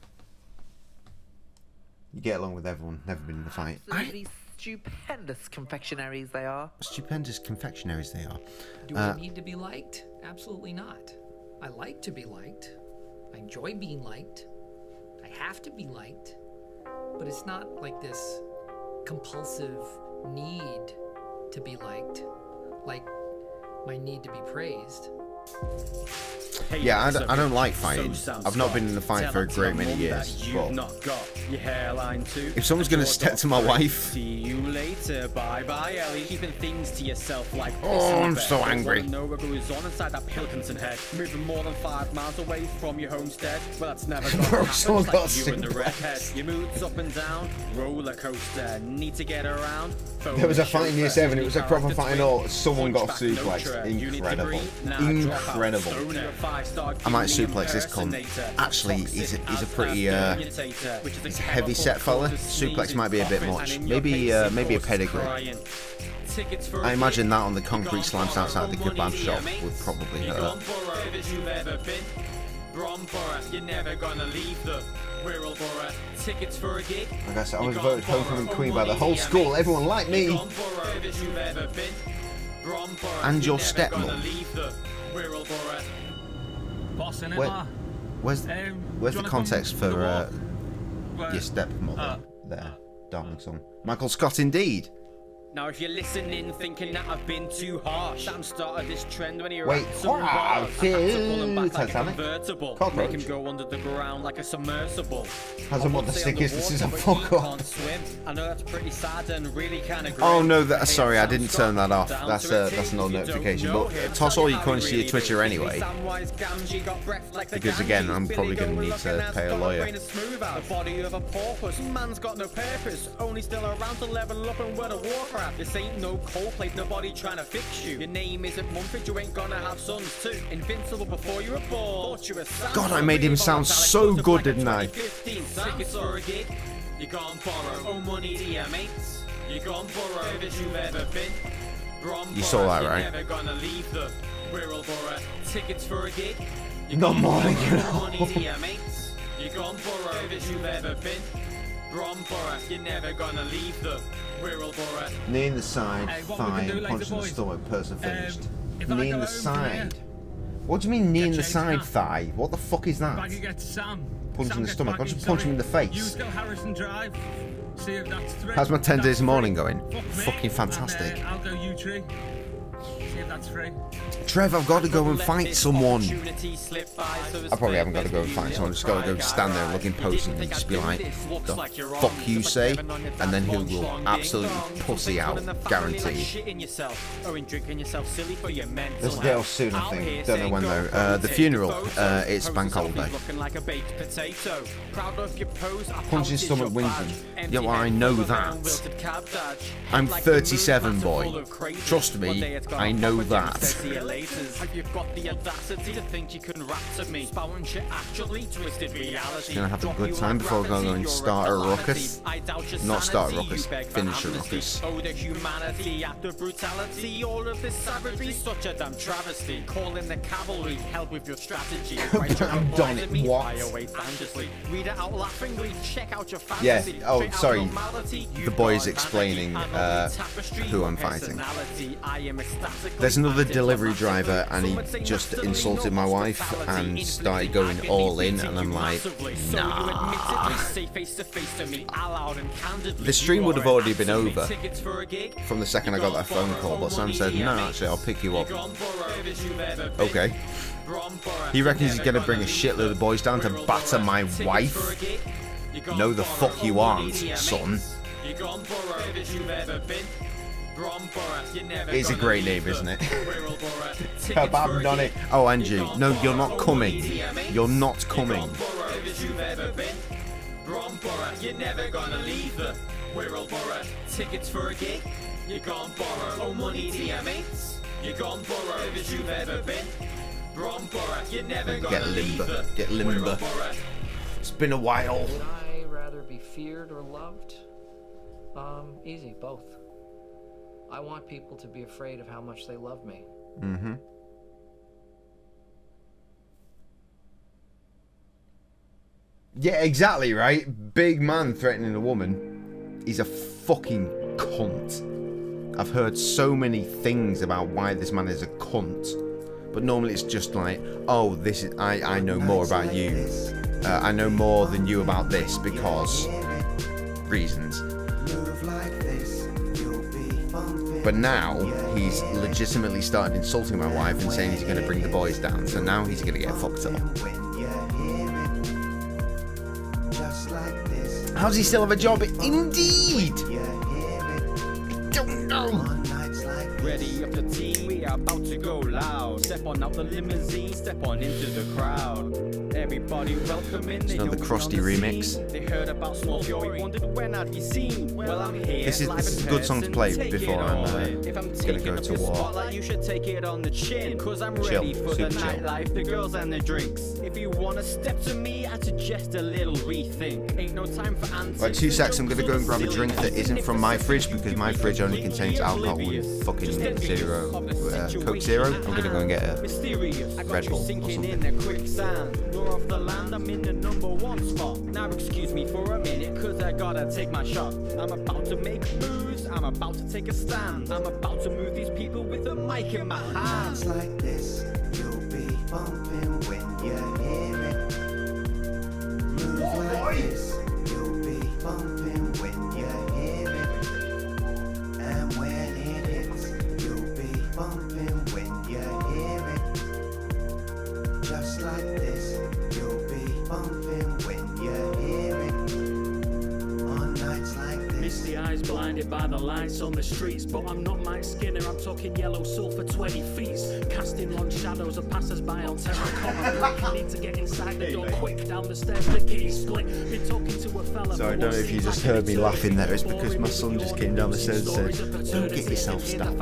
Speaker 1: You get along with everyone, never been in a fight.
Speaker 9: Absolutely stupendous confectionaries they are.
Speaker 1: Stupendous confectionaries they are.
Speaker 10: Do I need to be liked? Absolutely not. I like to be liked. I enjoy being liked. I have to be liked. But it's not like this compulsive need to be liked. Like my need to be praised.
Speaker 6: Hey,
Speaker 1: Yeah, I don't like fighting. I've not been in a fight for a great many years. But if someone's gonna step to my wife,
Speaker 6: see you later. Bye bye, Ellie. Keeping things to yourself like
Speaker 1: oh, I'm so angry.
Speaker 6: Know what goes on inside that Pilkington head. Moving more than 5 miles away from your homestead. Well, that's never gonna happen.
Speaker 1: Someone
Speaker 6: It's
Speaker 1: got
Speaker 6: like you and the
Speaker 1: sick.
Speaker 6: redhead. Your mood's up and down. Roller coaster. Need to get around.
Speaker 1: There was a fight in year 7. It was a proper fight in all. Someone got suplexed. Incredible. Incredible. I might suplex this cunt. Actually, he's a pretty he's a heavy set fella. Suplex might be a bit much. Maybe a pedigree. I imagine that on the concrete slabs outside the kebab shop would probably hurt. Like I said, I was voted homecoming queen by the whole school. Everyone liked me. And your stepmom. Where's the context for your stepmother there, darling son? Michael Scott, indeed.
Speaker 6: Now if you're listening thinking that I've been too harsh, Sam started this trend when he
Speaker 1: Wait,
Speaker 6: rapped some bars. I had to pull him back like a
Speaker 1: Titanic?
Speaker 6: convertible,
Speaker 1: Cockroach?
Speaker 6: make him go under the ground like a submersible.
Speaker 1: Hasn't what the sickest, this is a fuck
Speaker 6: Can't
Speaker 1: off.
Speaker 6: swim. I know that's pretty sad and really kind of
Speaker 1: Oh no, sorry, I didn't turn that off. That's an old notification. But toss all your coins to your Twitter anyway. Because again, I'm probably going to need to pay a lawyer.
Speaker 6: The body of a porpoise, man's got no purpose, only still around to level up in World of Warcraft. This ain't no Coldplay, nobody trying to fix you. Your name isn't Mumford, you ain't gonna have sons too. Invincible before you were born.
Speaker 1: God, I made him sound so good, didn't I?
Speaker 6: Tickets for a gig, you can't borrow. Oh, money to your mates, you can't borrow. If you've ever been,
Speaker 1: You saw that, right?
Speaker 6: You're never gonna leave the Wirral Borough. Tickets for a gig,
Speaker 1: Not mine,
Speaker 6: money to your mates, you can't borrow. If you've ever been, Borough, you're never gonna leave the Wirral Borough.
Speaker 1: Knee in the side,
Speaker 11: Hey, what we
Speaker 1: thigh,
Speaker 11: can do,
Speaker 1: punch
Speaker 11: laser
Speaker 1: in the
Speaker 11: boys?
Speaker 1: stomach, person finished.
Speaker 11: if I
Speaker 1: Knee in
Speaker 11: go
Speaker 1: the
Speaker 11: home from
Speaker 1: side.
Speaker 11: here,
Speaker 1: What do you mean knee in the
Speaker 11: change
Speaker 1: side,
Speaker 11: car.
Speaker 1: thigh? What the fuck is that?
Speaker 11: Baggy gets Sam.
Speaker 1: Punch
Speaker 11: Sam
Speaker 1: in the
Speaker 11: gets
Speaker 1: stomach. I'll
Speaker 11: Baggy,
Speaker 1: just punch him in the
Speaker 11: sorry.
Speaker 1: face.
Speaker 11: You go Harrison Drive. See if that's 3.
Speaker 1: How's my 10 days
Speaker 11: That's
Speaker 1: morning
Speaker 11: 3.
Speaker 1: going?
Speaker 11: Fuck me.
Speaker 1: Fucking fantastic.
Speaker 11: And, I'll go U-Tree. See if that's 3.
Speaker 1: Trev, I've got to go and fight someone. I probably haven't got to go and fight someone. I've just got to go stand there and look in post and just be like, the fuck you say? And then he will absolutely pussy out, guaranteed. There's a girl soon, I think. Don't know when though. The funeral, it's bank holiday. Punching stomach wins them. Yeah, well, I know that. I'm 37, boy. Trust me, I know that.
Speaker 6: You've got the audacity to think you can rap to me. Spouting shit actually twisted reality.
Speaker 1: Gonna have a good time before I go and start a ruckus. Not start a ruckus, finish a ruckus.
Speaker 6: Oh, the humanity after brutality. All of this savagery, such a damn travesty. Calling the cavalry, help with your strategy.
Speaker 1: I'm done it. What?
Speaker 6: Read it out laughingly, check out your
Speaker 1: Yeah,
Speaker 6: fantasy.
Speaker 1: oh, sorry. The boy's explaining who I'm fighting. There's another delivery driver and he just insulted my wife and started going all in and I'm like, nah. The stream would have already been over from the second I got that phone call, but Sam said, no, actually, I'll pick you up. Okay. He reckons he's gonna bring a shitload of boys down to batter my wife? No, the fuck you aren't, son. It's a great name, isn't it? Kebab on it. Oh, and you. No, you're not coming. You're not coming.
Speaker 6: You're never gonna leave the Wirral Borough. Tickets for a gig, you can't borrow. Oh, money to your mates, you can't borrow. If you've ever been Borough, you're never gonna leave the
Speaker 1: Get limber. It's been a while.
Speaker 10: Would I rather be feared or loved? Easy, both. I want people to be afraid of how much they love me.
Speaker 1: Mm-hmm. Yeah, exactly, right? Big man threatening a woman. He's a fucking cunt. I've heard so many things about why this man is a cunt. But normally it's just like, oh, this is I know more about you. I know more than you about this because reasons. But now he's legitimately started insulting my wife and saying he's going to bring the boys down. So now he's going to get fucked up. How does he still have a job? Indeed! I don't know.
Speaker 6: Ready up the team, we are about to go loud. Step on out the limousine, step on into the crowd. Everybody welcome in.
Speaker 1: It's another Krusty remix.
Speaker 6: They heard about Small Fury, wondered when I'd be seen. Well, I'm here.
Speaker 1: This is a good song to play before I'm gonna go to war.
Speaker 6: Spotlight, you should take it on the chin, cause I'm
Speaker 1: Chill,
Speaker 6: ready for the
Speaker 1: super chill.
Speaker 6: nightlife, the girls and the drinks. If you wanna step to me, I suggest a little rethink. Ain't no time for answers.
Speaker 1: Right, 2 secs, I'm gonna go and grab a drink that isn't from my fridge because my fridge only contains alcohol and fucking zero, Coke Zero. I'm gonna go and get a Red Bull or something.
Speaker 6: Of the land, I'm in the #1 spot. Now excuse me for a minute, cause I gotta take my shot. I'm about to make moves, I'm about to take a stand. I'm about to move these people with a mic in my hand.
Speaker 2: Like this, you'll be bumping when you hear it. Move like this, you'll be bumping when you hear it. And when
Speaker 7: eyes blinded by the lights on the streets. But I'm not Mike Skinner, I'm talking yellow sulphur 20 feet. Casting long shadows of passers-by on terracotta brick. I need to get inside the door quick, down the stairs, lickety split. Been talking to a fella.
Speaker 1: Sorry, I don't know if you just heard me laughing there. It's because my son just came down the stairs and said, "Don't get yourself stabbed."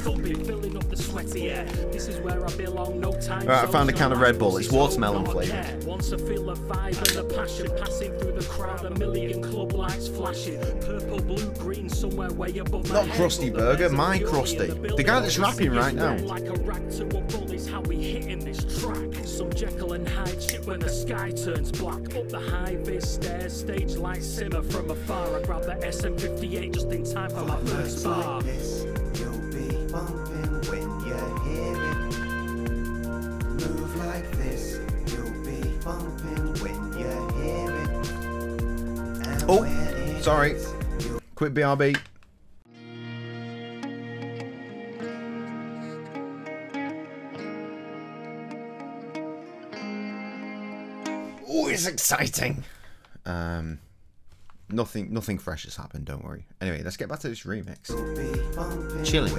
Speaker 1: Alright, I found a can of Red Bull. It's watermelon flavoured.
Speaker 7: Once I feel a vibe and a passion passing through the crowd, a million club lights flashing. Purple, blue, green, somewhere way above.
Speaker 1: Not Krusty Burger, my Krusty. The guy that's rapping right now.
Speaker 7: Like a rag to a bull is how we hitting this track. Some Jekyll and Hyde shit when the sky turns black. Up the high-vis stairs, stage lights simmer from afar. I grab the SM58 just in time for my first bar.
Speaker 2: You'll be bumping when you hear it. Move like this. You'll be bumping when you hear it. And
Speaker 1: Oh, sorry. Quick BRB. Oh, it's exciting. Nothing fresh has happened, don't worry. Anyway, let's get back to this remix. Chilling.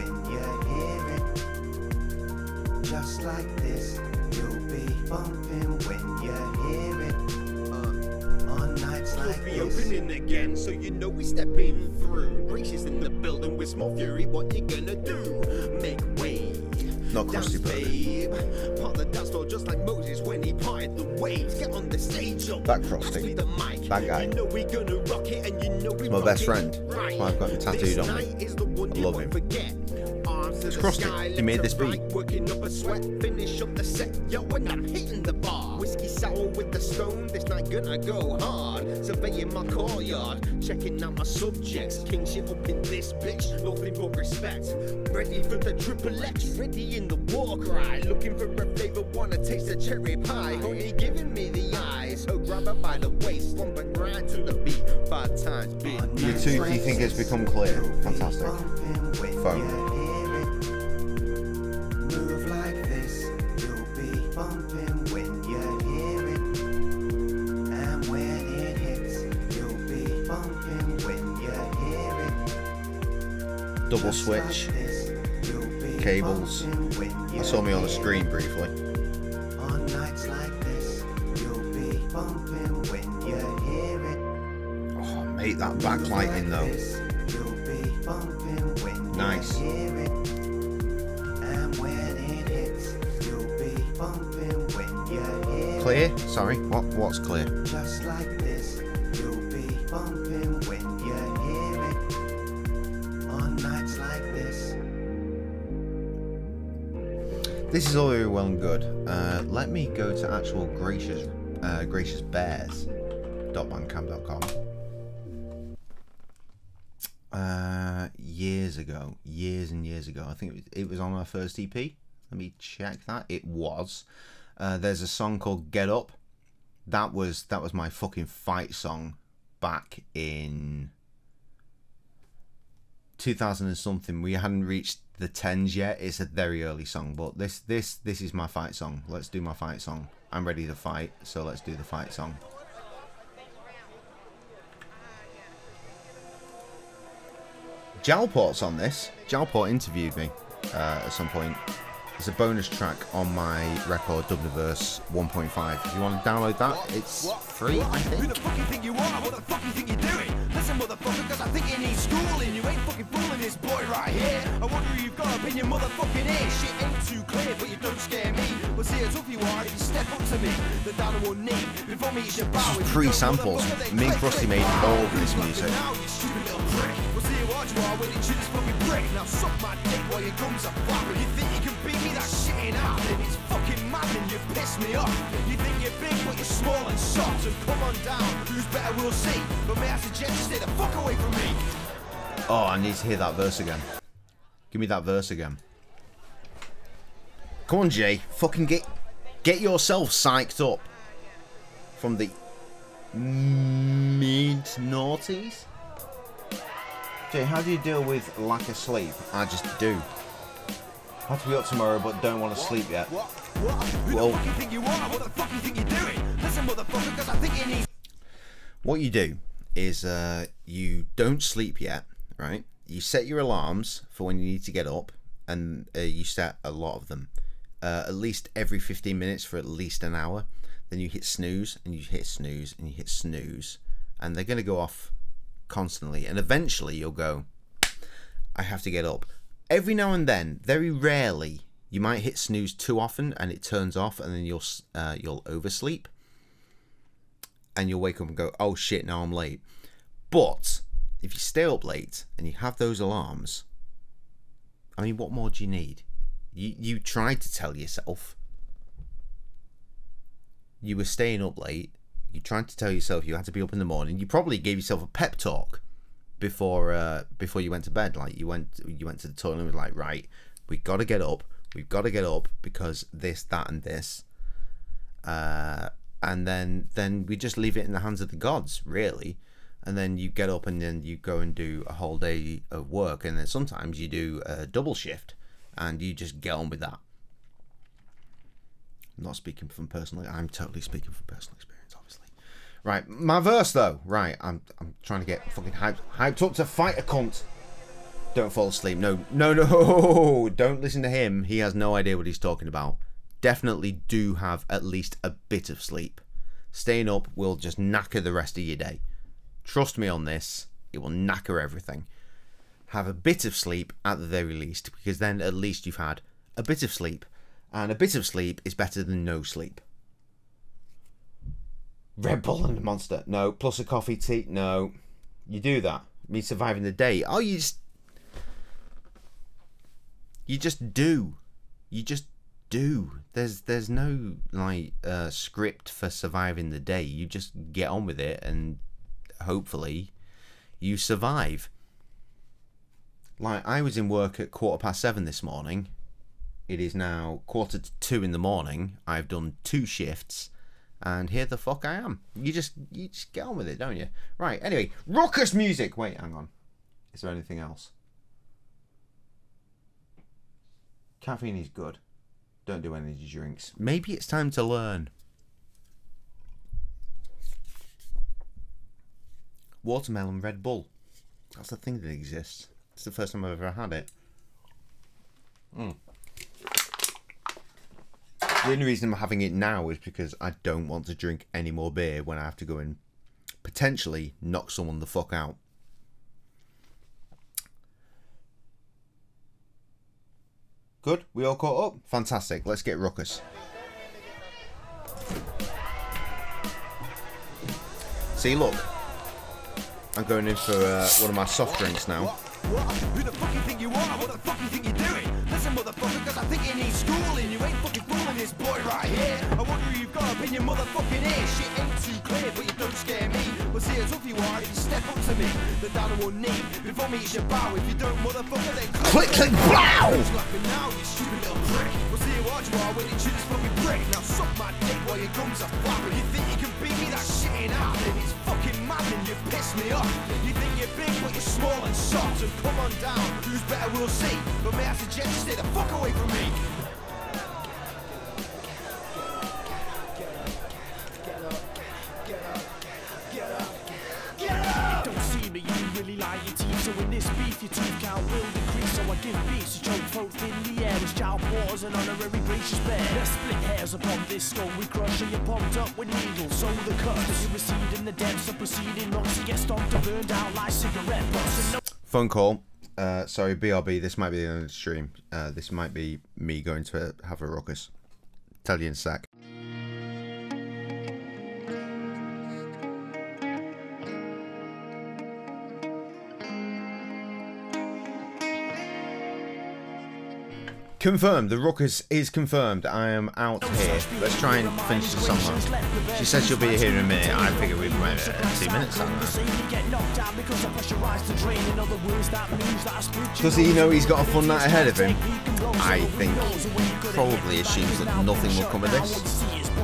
Speaker 2: Just like this, you'll be bumping when you hear it. On nights like
Speaker 8: be
Speaker 2: this.
Speaker 8: opening again, so you know we stepping through. Gracious in the building with small fury, what you gonna do? Make way.
Speaker 1: Not Krusty
Speaker 8: babe. Part the dance floor just like Moses when he parted the waves. Get on the stage, yo.
Speaker 1: That Krusty. That guy.
Speaker 8: You know we gonna rock it, and you know we
Speaker 1: He's my best friend. That's why I've got him tattooed on me. I love him. It's Krusty. He made this beat.
Speaker 8: Working up a sweat, finish up the set, yo, and I'm hitting the bar. Whiskey sour with the stone, this night gonna go hard. Surveying my courtyard, checking out my subjects. King shit up in this bitch, nothing but respect. Ready for the triple X, ready in the war cry. Looking for a flavor, wanna taste the cherry pie. Only giving me the eyes, so grab her by the waist, slump and grind to the beat. 5 times beat.
Speaker 1: Your tooth, you think it's become clear? Fantastic. Phone.
Speaker 2: Move like this, you'll be bumping when you hear it. And when it hits, you'll be bumping when you hear it.
Speaker 1: Double switch. Cables. I saw me on the screen briefly.
Speaker 2: On nights like this, you'll be bumping when you hear it.
Speaker 1: Oh, mate, that backlighting though.
Speaker 2: You'll be bumping when
Speaker 1: nice.
Speaker 2: you hear it. And when it hits, you'll be bumping when you hear it.
Speaker 1: Clear? Sorry, what's clear?
Speaker 2: Just like this, you'll be bumping when you hear it. On nights like this.
Speaker 1: This is all very well and good. Let me go to actual graciousbears.bandcamp.com. Years and years ago, I think it was on our first EP. Let me check that. It was. There's a song called Get Up. That was my fucking fight song back in 2000 and something. We hadn't reached the 10s yet. It's a very early song, but this is my fight song. Let's do my fight song. I'm ready to fight, so let's do the fight song. Jalport's on this. Jalport interviewed me at some point. It's a bonus track on my record, Dubniverse 1.5. If you want to download that, it's free, I think.
Speaker 2: Who the fuck you think you are? What the fuck you think you're doing? Listen, motherfucker, cause I think you need schooling. You ain't fucking fooling this boy right here. I wonder who you've got up in your motherfucking ear. Shit ain't too clear, but you don't scare me. We'll see how tough you are if you step up to me. The down on one knee. Before me, you should bow.
Speaker 1: This is pre-samples. Me and Krusty made all of this music.
Speaker 2: Now, you stupid little prick. We'll see how hard you are when you chew this fucking brick. Now suck my dick while your gums are flapping. You think you can beat me? That shit ain't happening. It's fucking mad and you piss me off. You think you're big, but you're small and soft. So come on down. Who's better, we'll see. But may I suggest you stay the fuck away from me.
Speaker 1: Oh, I need to hear that verse again. Give me that verse again. Come on, Jay. Fucking get yourself psyched up. From the mid-noughties? Jay, how do you deal with lack of sleep? I just do. I have to be up tomorrow, but don't want to sleep yet. Well, what you do is you don't sleep yet, right? You set your alarms for when you need to get up, and you set a lot of them. At least every 15 minutes for at least an hour. Then you hit snooze, and you hit snooze, and you hit snooze. And they're going to go off constantly. And eventually you'll go, I have to get up. Every now and then, very rarely, you might hit snooze too often and it turns off, and then you'll oversleep. And you'll wake up and go, oh shit, now I'm late. But if you stay up late and you have those alarms, I mean, what more do you need? You tried to tell yourself you were staying up late. You tried to tell yourself you had to be up in the morning. You probably gave yourself a pep talk before you went to bed. Like you went to the toilet and was like, right, we've got to get up. We've got to get up because this, that, and this. And then we just leave it in the hands of the gods, really. And then you get up and then you go and do a whole day of work, and then sometimes you do a double shift, and you just get on with that. I'm not speaking from personal. I'm totally speaking from personal experience, obviously. Right, my verse though. Right, I'm trying to get fucking hyped up to fight a cunt. Don't fall asleep. No, don't listen to him. He has no idea what he's talking about. Definitely do have at least a bit of sleep. Staying up will just knacker the rest of your day. Trust me on this, it will knacker everything. Have a bit of sleep at the very least, because then at least you've had a bit of sleep. And a bit of sleep is better than no sleep. Red Bull and a Monster. No. Plus a coffee, tea. No. You do that. Me surviving the day. Oh, you just do. You just do. There's no like script for surviving the day. You just get on with it and hopefully you survive. Like, I was in work at 7:15 this morning. It is now 1:45 in the morning. I've done 2 shifts, and here the fuck I am. You just get on with it, don't you? Right, anyway, ruckus music. Wait, hang on. Is there anything else? Caffeine is good. Don't do energy drinks. Maybe it's time to learn. Watermelon Red Bull. That's the thing that exists. It's the first time I've ever had it. The only reason I'm having it now is because I don't want to drink any more beer when I have to go and potentially knock someone the fuck out. Good? We all caught up? Fantastic. Let's get ruckus. See, look. I'm going in for one of my soft drinks now.
Speaker 2: Who the fuck you think you are? What the fuck you think you're doing? Listen, motherfucker, cause I think you need schooling. You ain't fucking fooling this boy right here. I wonder who you've got up in your motherfucking ear. Shit ain't too clear, but you don't scare me. But see how tough you are if you step up to me. Then down on one knee, before me it's your bow. If you don't, motherfucker, then
Speaker 1: click, click, blow!
Speaker 2: Laughing now, you stupid little prick. We'll see how hard you are when you chew this fucking prick. Now suck my dick while your gums are flapping. You think you can beat me? That shit ain't happening. It's fucking mad and you piss me off. You think you're big, but you're small and soft. And come on down, who's better we'll see. But may I suggest you stay the fuck away from me.
Speaker 7: Don't see me, you really lie your teeth. So in this beef, your tooth count will decrease. So I give beats to choke both in the air. As child wars and honorary gracious bear. Let's split hairs upon this skull. We crush and you're pumped up with needles. So the cuts you recede in the depths of proceeding. Once you get stomped and burned out like cigarette butts. No
Speaker 1: phone call. Sorry, BRB, this might be the end of the stream. This might be me going to have a ruckus. Tell you in a sec. Confirmed. The ruckus is confirmed. I am out here. Let's try and finish the song. She says she'll be here in a minute. I figure we've made 2 minutes. Does he know he's got a fun night ahead of him? I think he probably assumes that nothing will come of this.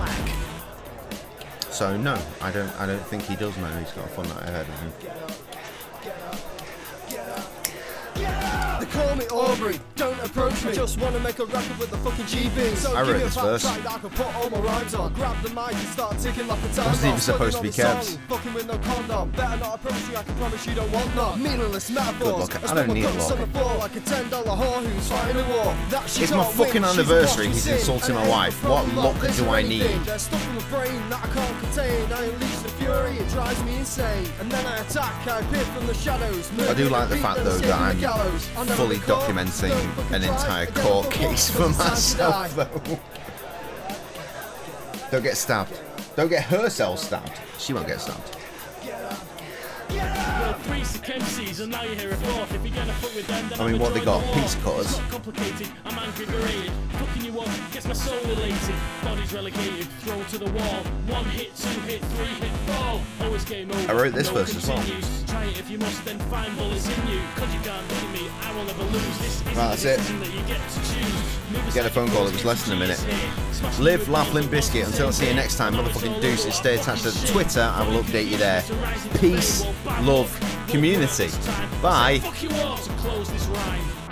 Speaker 1: So no, I don't think he does know he's got a fun night ahead of him.
Speaker 2: The call me Aubrey, don't approach me. I just wanna make a record with the fucking GB. So
Speaker 1: I wrote this verse.
Speaker 2: That I can put all my rhymes on. Grab the mic and start ticking like a time
Speaker 1: Wasn't even
Speaker 2: bomb.
Speaker 1: supposed to be Kev's.
Speaker 2: Fucking with no condom. Better not approach me, I can promise you don't want none. Meaningless metaphors.
Speaker 1: Good luck. I don't need luck.
Speaker 2: Like a $10 whore who's fighting a war. That she
Speaker 1: It's my
Speaker 2: can't
Speaker 1: fucking
Speaker 2: win. She's
Speaker 1: anniversary.
Speaker 2: a
Speaker 1: He's
Speaker 2: boss
Speaker 1: insulting my
Speaker 2: and
Speaker 1: wife.
Speaker 2: ain't
Speaker 1: What
Speaker 2: from
Speaker 1: luck
Speaker 2: love,
Speaker 1: do I need?
Speaker 2: There's stuff in my brain that I can't contain. I unleash the fury, it drives me insane. And then I attack, I appear from the shadows.
Speaker 1: I do like the fact though that I'm fully documenting an entire court case for myself though. Don't get stabbed. Don't get herself stabbed. She won't get stabbed.
Speaker 7: MCs and now you hear a fourth. If you're gonna fuck with them, then
Speaker 1: I mean, what they got? Pizza cutters.
Speaker 7: Complicated, I'm angry, berated. Fucking you up, gets my soul elated. Body's relegated, thrown to the wall. 1 hit, 2 hit, 3 hit, fall. Always game over.
Speaker 1: I wrote this verse as well.
Speaker 7: Try it if you must, then find bullets in you. Cause you can't beat me, I will never lose. This is
Speaker 1: Right, that's it.
Speaker 7: that you get to choose.
Speaker 1: Get a phone call, it was less than a minute. Live, laugh, Limp Bizkit. Until I see you next time, motherfucking deuces. Stay attached to Twitter, I will update you there. Peace, love, community. Bye.
Speaker 7: Fuck you all to close this rhyme.